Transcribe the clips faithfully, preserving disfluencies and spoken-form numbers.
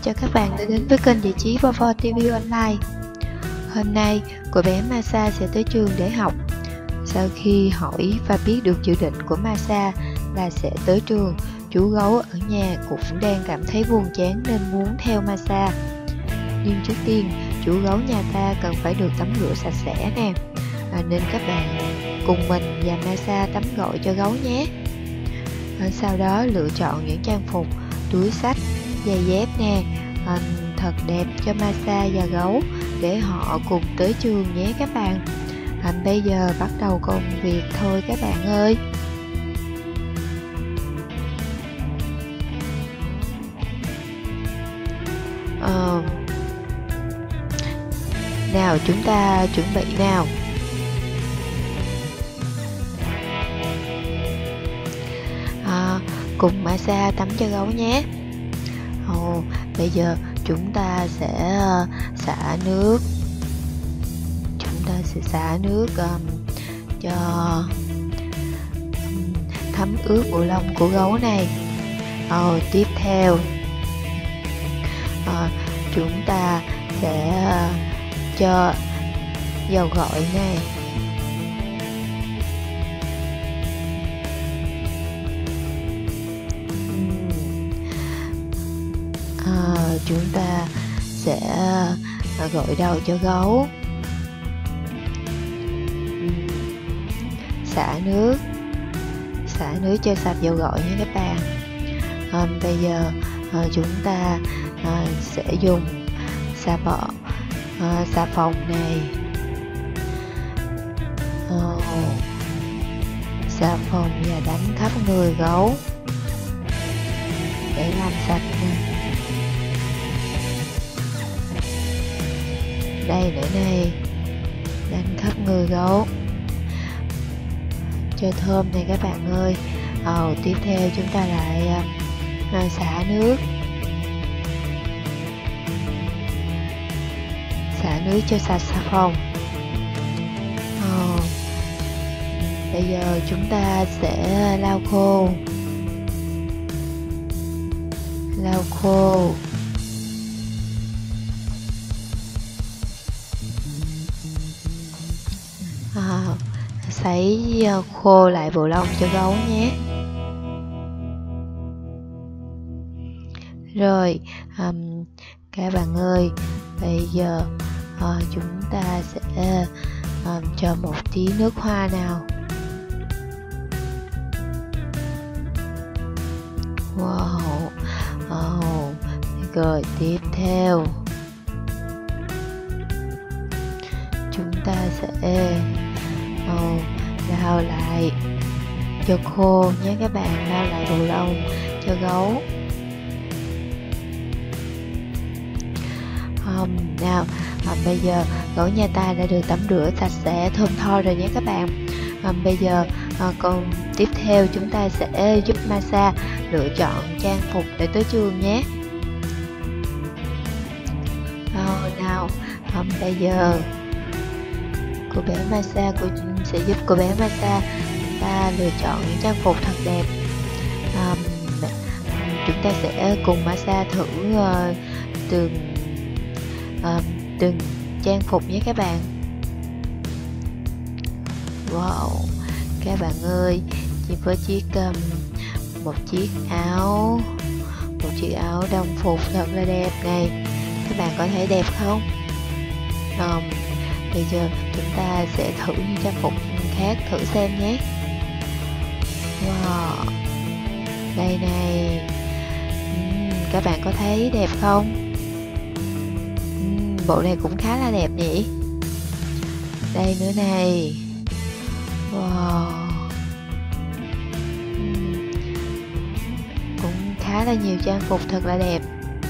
chào các bạn đã đến với kênh giải trí Vovo ti vi Online. Hôm nay, cô bé Masa sẽ tới trường để học. Sau khi hỏi và biết được dự định của Masa là sẽ tới trường, chú gấu ở nhà cũng đang cảm thấy buồn chán nên muốn theo Masa. Nhưng trước tiên, chú gấu nhà ta cần phải được tắm rửa sạch sẽ nè, à, nên các bạn cùng mình và Masa tắm gội cho gấu nhé. À, sau đó lựa chọn những trang phục, túi xách, giày dép nè, à, thật đẹp cho Masa và gấu để họ cùng tới trường nhé các bạn. À, bây giờ bắt đầu công việc thôi các bạn ơi. À, nào chúng ta chuẩn bị nào. À, cùng Masa tắm cho gấu nhé. Ồ, bây giờ chúng ta sẽ uh, xả nước. Chúng ta sẽ xả nước um, cho um, thấm ướt bộ lông của gấu này. Ồ, tiếp theo uh, chúng ta sẽ uh, cho dầu gội này. À, chúng ta sẽ à, gội đầu cho gấu, xả nước xả nước cho sạch dầu gội nha các bạn. À, bây giờ à, chúng ta à, sẽ dùng xà bọ à, xà phòng này, à, xà phòng và đánh khắp người gấu để làm sạch nè. Đây nữa này, đánh khắp người gấu cho thơm này các bạn ơi. Ờ, tiếp theo chúng ta lại uh, xả nước xả nước cho sạch xà phòng. Ờ, bây giờ chúng ta sẽ lau khô lau khô À, sấy khô lại bộ lông cho gấu nhé. Rồi um, các bạn ơi, bây giờ uh, chúng ta sẽ um, cho một tí nước hoa nào. Wow, oh. Rồi tiếp theo chúng ta sẽ oh, lau lại cho khô nhé các bạn, lau lại bộ lông cho gấu. Um, nào um, bây giờ gấu nhà ta đã được tắm rửa sạch sẽ thơm tho rồi nhé các bạn. Um, bây giờ uh, còn tiếp theo chúng ta sẽ giúp Masa lựa chọn trang phục để tới trường nhé. Oh, nào um, bây giờ cô bé Masa cô sẽ giúp cô bé Masa ta lựa chọn những trang phục thật đẹp. Um, chúng ta sẽ cùng Masa thử uh, từng uh, từng trang phục nhé các bạn. Wow, các bạn ơi, chỉ với chiếc um, một chiếc áo một chiếc áo đồng phục thật là đẹp này. Các bạn có thấy đẹp không? Um, Bây giờ chúng ta sẽ thử những trang phục khác thử xem nhé. Wow, đây này, uhm, các bạn có thấy đẹp không? Uhm, bộ này cũng khá là đẹp nhỉ. Đây nữa này. Wow, uhm, cũng khá là nhiều trang phục thật là đẹp.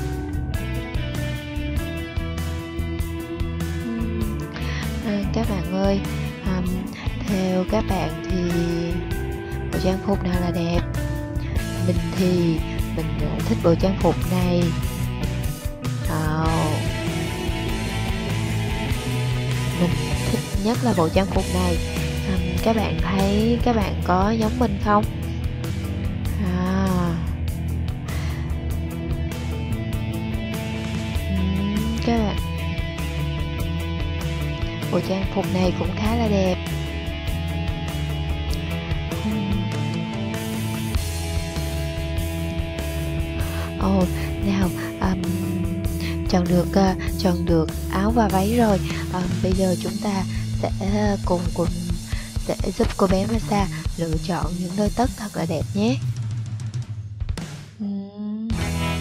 Các bạn ơi, um, theo các bạn thì bộ trang phục nào là đẹp? Mình thì mình uh, thích bộ trang phục này. Oh, mình thích nhất là bộ trang phục này. Um, các bạn thấy các bạn có giống mình không? À, bộ trang phục này cũng khá là đẹp. Ồ, oh, nào um, chọn được uh, chọn được áo và váy rồi. Um, bây giờ chúng ta sẽ cùng cùng để giúp cô bé Masa lựa chọn những đôi tất thật là đẹp nhé. uhm.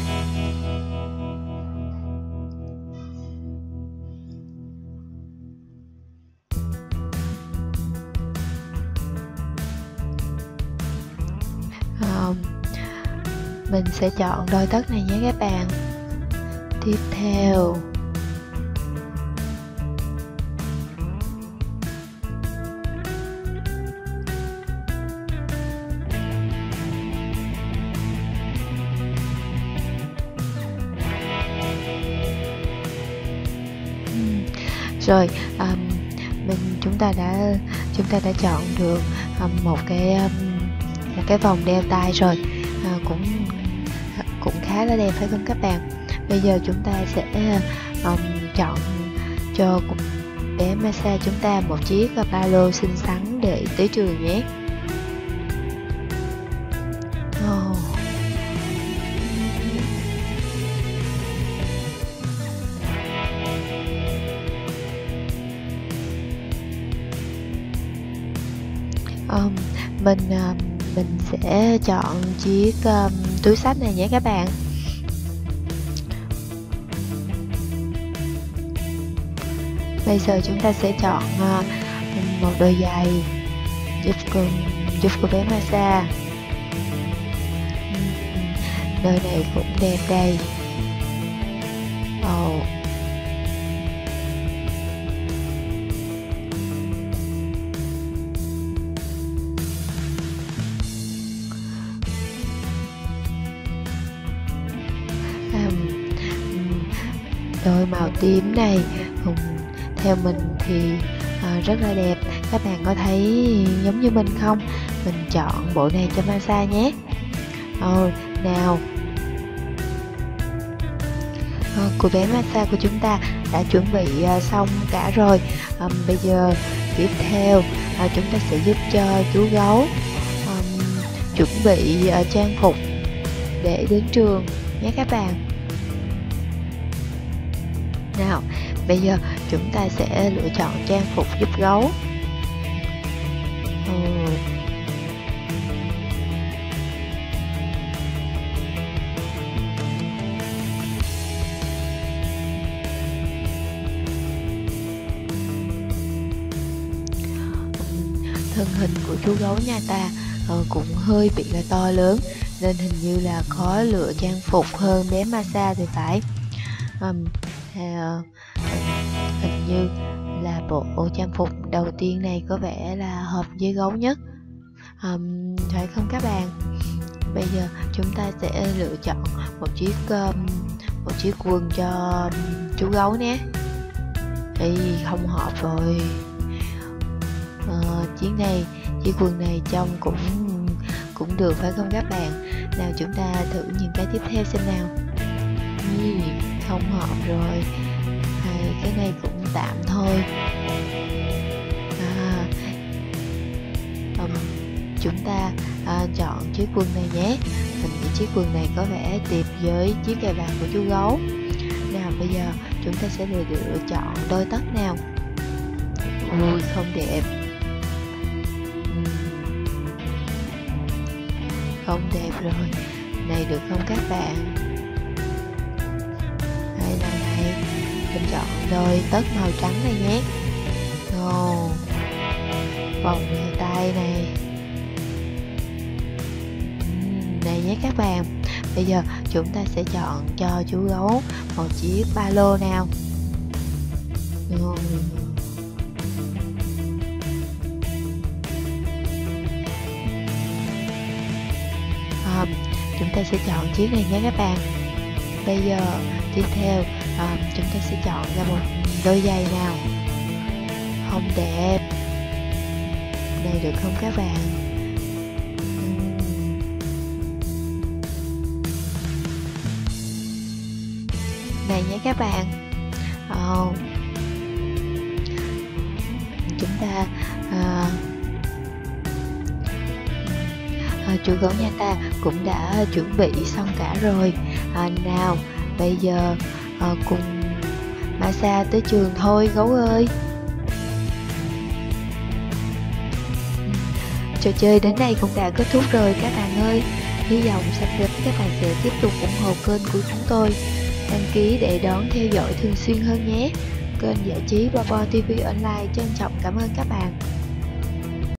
um, Mình sẽ chọn đôi tất này nhé các bạn. Tiếp theo rồi um, mình chúng ta đã chúng ta đã chọn được um, một cái um, một cái vòng đeo tay rồi, uh, cũng cũng khá là đẹp phải không các bạn? Bây giờ chúng ta sẽ um, chọn cho bé Masa chúng ta một chiếc ba lô xinh xắn để tới trường nhé. Oh. Um, mình um, mình sẽ chọn chiếc um, túi xách này nhé các bạn. Bây giờ chúng ta sẽ chọn uh, một đôi giày giúp cô, giúp cô bé Masa. uhm, Đôi này cũng đẹp đây. Oh. Đôi màu tím này um, theo mình thì uh, rất là đẹp. Các bạn có thấy giống như mình không? Mình chọn bộ này cho Masa nhé. Rồi, nào. Uh, cô bé Masa của chúng ta đã chuẩn bị uh, xong cả rồi. Um, bây giờ tiếp theo uh, chúng ta sẽ giúp cho chú gấu um, chuẩn bị uh, trang phục để đến trường nhé các bạn. Nào, bây giờ chúng ta sẽ lựa chọn trang phục giúp gấu. ừ. Thân hình của chú gấu nhà ta uh, cũng hơi bị là to lớn, nên hình như là khó lựa trang phục hơn bé Masa thì phải. um, À, hình như là bộ trang phục đầu tiên này có vẻ là hợp với gấu nhất, um, phải không các bạn? Bây giờ chúng ta sẽ lựa chọn một chiếc um, một chiếc quần cho um, chú gấu nhé. Thì không hợp rồi. Uh, chiếc này chiếc quần này trông cũng cũng được phải không các bạn? Nào chúng ta thử những cái tiếp theo xem nào. Ý, không hợp rồi. Hay cái này cũng tạm thôi. à, um, Chúng ta à, chọn chiếc quần này nhé. Mình nghĩ chiếc quần này có vẻ đẹp với chiếc cài vạt của chú gấu. Nào bây giờ chúng ta sẽ lựa, lựa chọn đôi tất nào. Ui, không đẹp. uhm. Không đẹp rồi. Này được không các bạn? Đây là này, mình chọn đôi tất màu trắng này nhé. Ồ, vòng đeo tay này. uhm, Này nhé các bạn. Bây giờ chúng ta sẽ chọn cho chú gấu một chiếc ba lô nào. uhm. à, Chúng ta sẽ chọn chiếc này nhé các bạn. Bây giờ tiếp theo à, chúng ta sẽ chọn ra một đôi giày nào. Không đẹp. Này được không các bạn? uhm. Này nhé các bạn. oh. ta à, à, chú gấu nhà ta cũng đã chuẩn bị xong cả rồi. À, nào bây giờ à, cùng Masa tới trường thôi gấu ơi. Trò chơi đến đây cũng đã kết thúc rồi các bạn ơi. Hy vọng sắp tới các bạn sẽ tiếp tục ủng hộ kênh của chúng tôi, đăng ký để đón theo dõi thường xuyên hơn nhé. Kênh giải trí Bo Bo ti vi Online trân trọng cảm ơn các bạn.